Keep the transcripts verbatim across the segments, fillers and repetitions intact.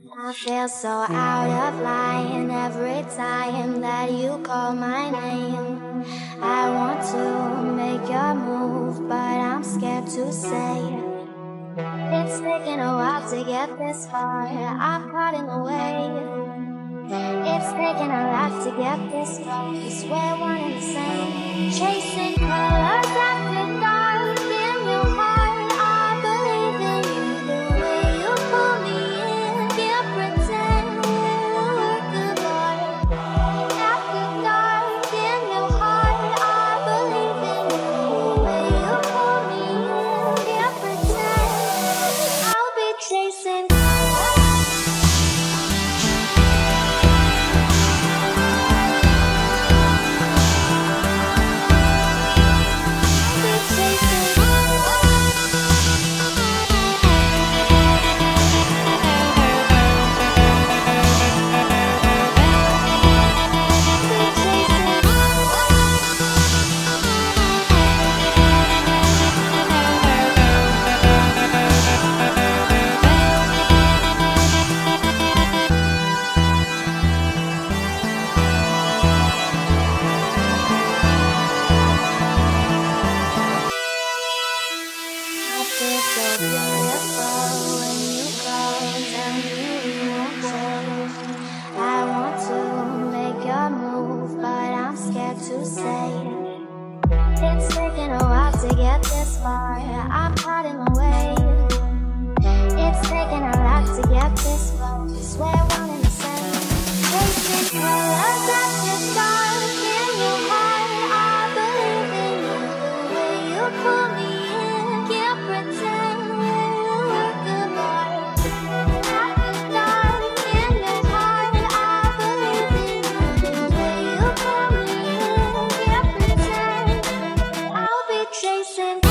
I feel so out of line every time that you call my name. I want to make a move, but I'm scared to say it. It's taken a while to get this far, I'm caught in the way. It's taken a lot to get this far, cause we're one and the same. Chasing colors after dark in your heart, I believe in you the way you pull me in. Can't pretend we'll work apart. After dark in your heart, I believe in you the way you pull me in. Can't pretend I'll be chasing colors. To say it's taken a while to get this far, I'm caught in the way. It's taken a lot to get this far, cause we're one and the same. Chasing colors after dark in your heart, I believe in you the way you pull me in. Can't pretend we'll work apart. After dark in your heart, I believe in you the way you pull me in. Chasing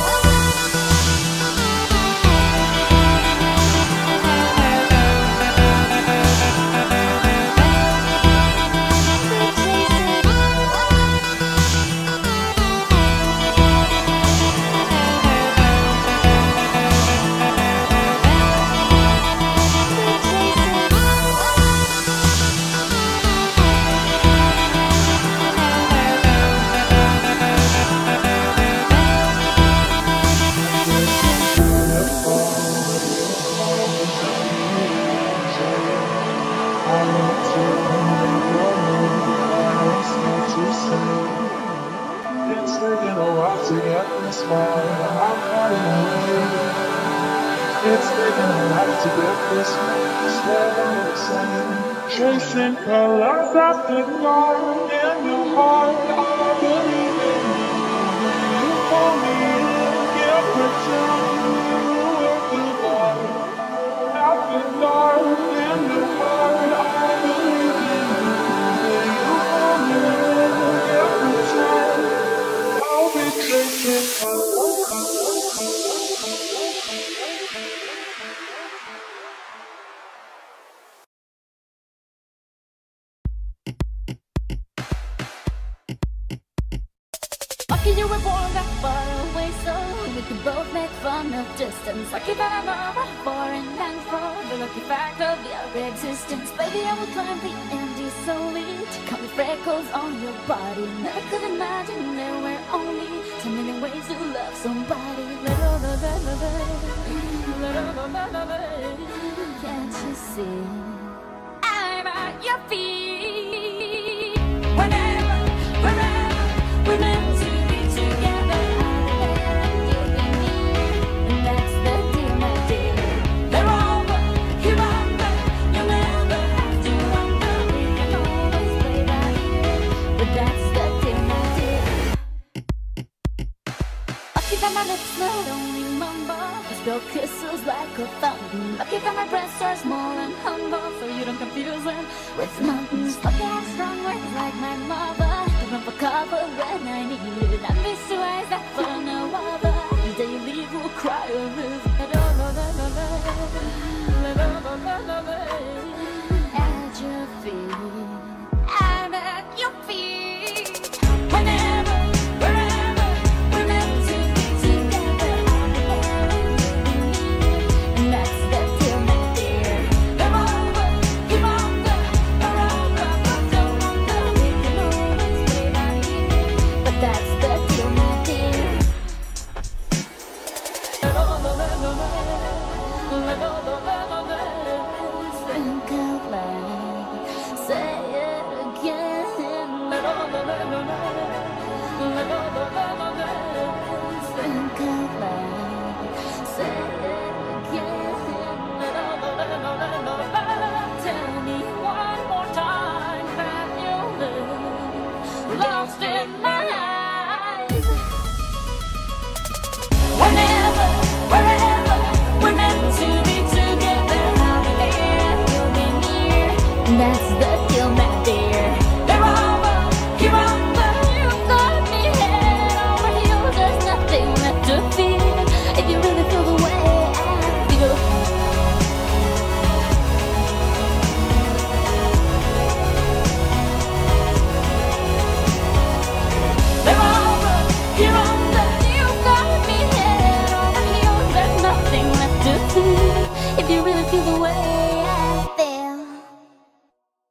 to get this far, I'm caught in the way. It's taken a lot to get this far, swear I'm the same. Chasing colors after dark in your heart, I believe in you. You pull me in, can't pretend we're goodbye. After dark in your heart, I believe in you. You pull me in, can't pretend I'll be chasing colors. Lucky you were born that far away, so we could both make fun of distance. Lucky that I'm over foreign and for the lucky fact of your existence. Baby, I will climb the Andes solely to count the freckles on your body. Never could imagine there were only ten million ways to love somebody. Can't you see? I'm at your feet. Whenever, wherever, we're meant to be together. I'm there, you and me, and that's the deal, my dear. They're over, you're under, you'll never have to wonder. We can always play by ear, but that's the deal, my dear. Lucky that my lips not only mumble, I spill kisses like a fountain. Lucky that my breasts are small and humble, so you don't confuse them with mountains. Lucky I have strong words like my mother, to run for cover when I need it. And these two eyes that for no other, the day you leave will cry or live. At your feet, I'm at your feet. Whenever, wherever, we're meant to be together. I'm there, and that's the deal, my dear. They're all That's the deal, my dear. They're over, you're over. You got me head over heels. There's nothing left to fear if you really feel the way I feel. They're over, you're over. You got me head over heels. There's nothing left to fear if you really feel the way I feel.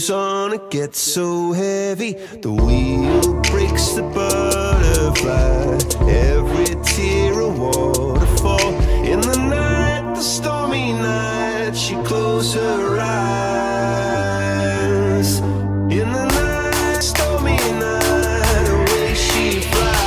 goes on, it gets so heavy. The wheel breaks the butterfly. Every tear a waterfall. In the night, the stormy night, she closed her eyes. In the night, stormy night, away she flies.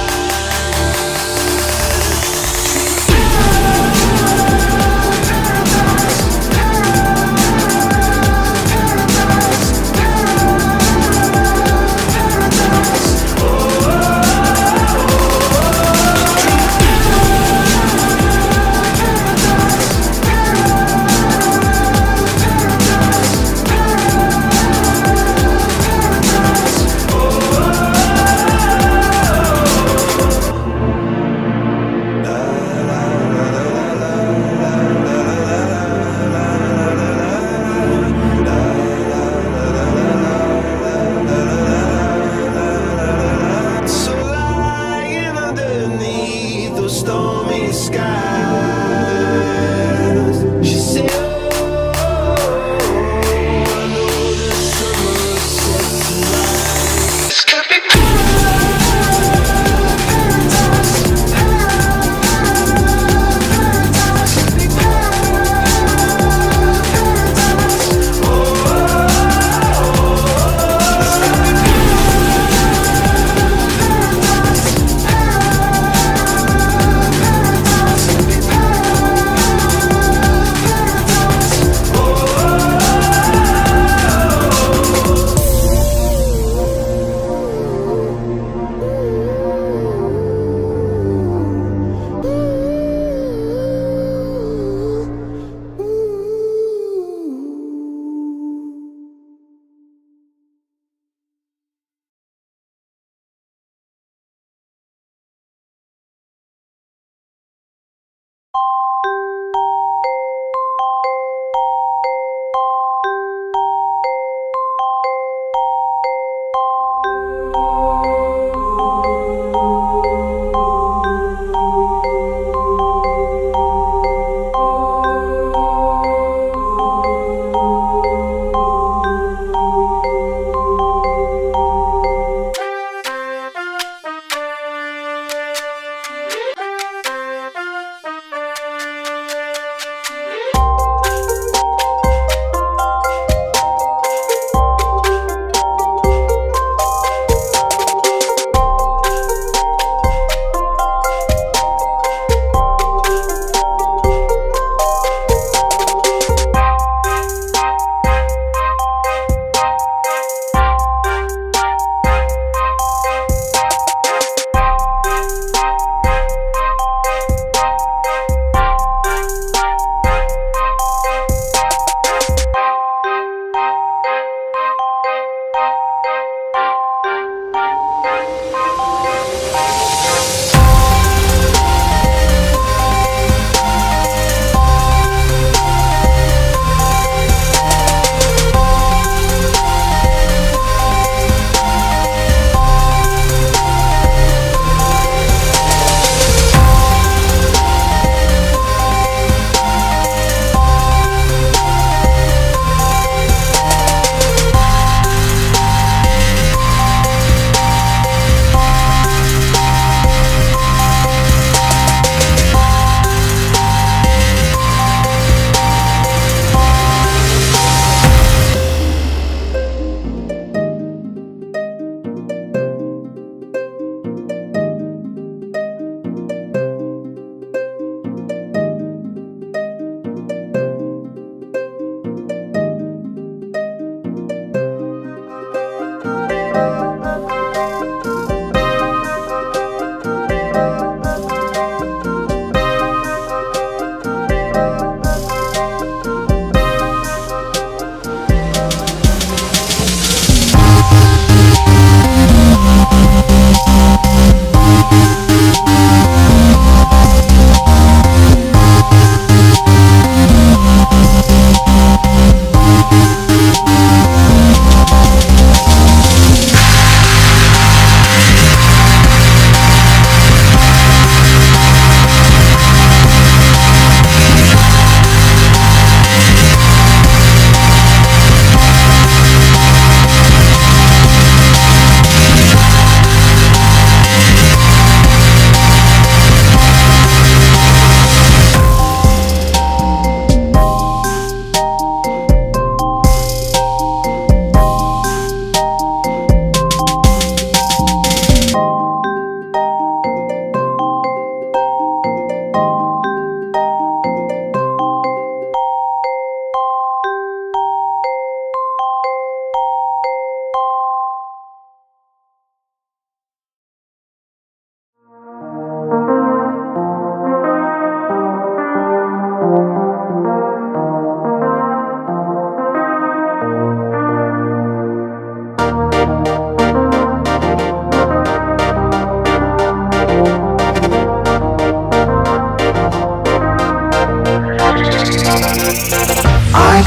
Stormy skies, she said, oh, I know the summer set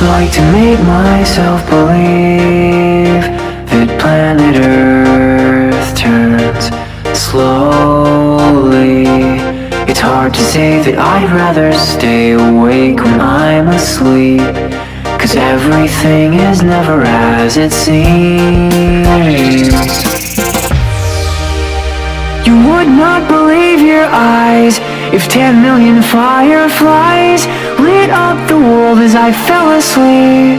like to make myself believe that planet Earth turns slowly. It's hard to say that I'd rather stay awake when I'm asleep, 'cause everything is never as it seems. You would not believe your eyes if ten million fireflies lit up the world as I fell asleep,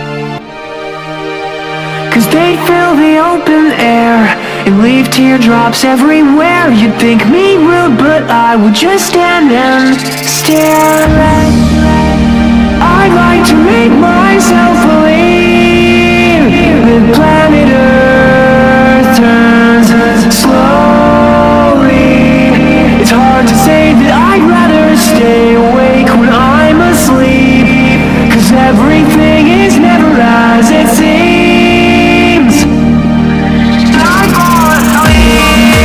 'cause they'd fill the open air and leave teardrops everywhere. You'd think me rude, but I would just stand and stare. I'd like to make myself believe that planet Earth turns slowly. It's hard to say that I'd rather stay awake when I'm asleep, 'cause everything is never as it seems. I fall asleep.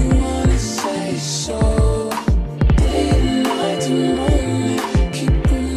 Keep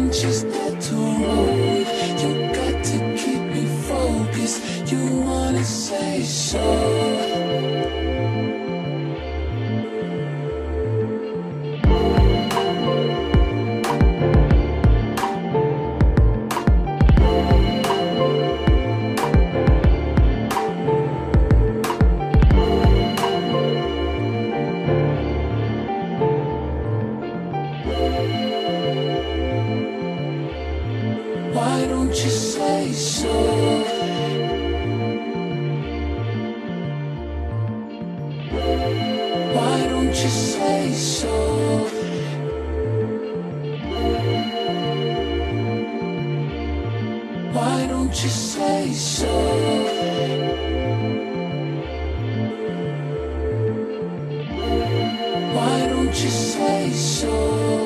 punches that to roll. You got to keep me focused. You wanna say so. Why don't you say so? Why don't you say so? Why don't you say so? Why don't you say so?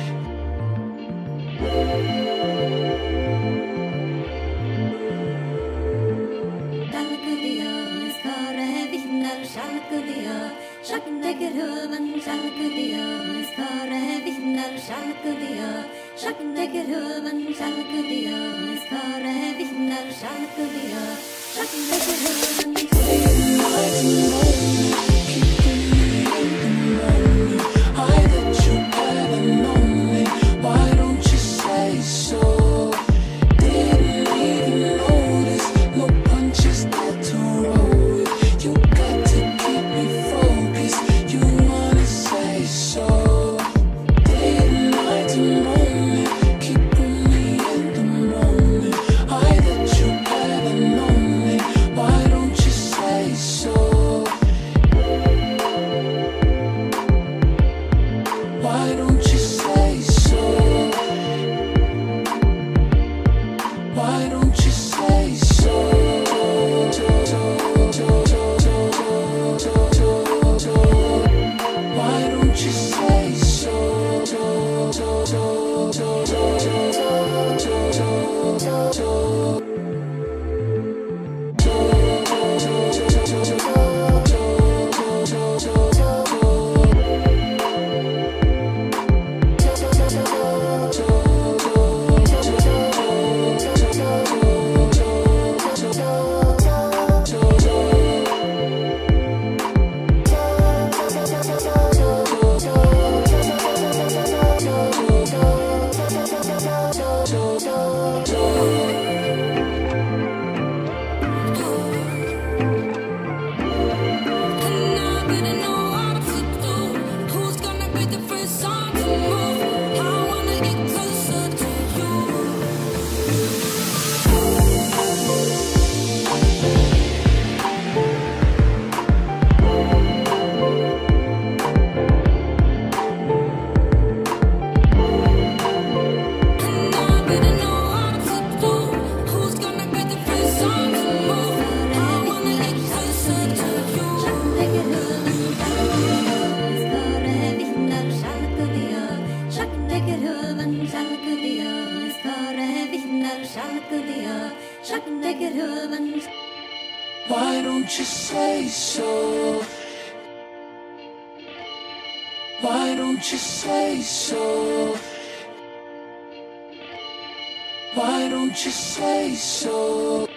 Why don't you say so? Why don't you say so? Why don't you say so?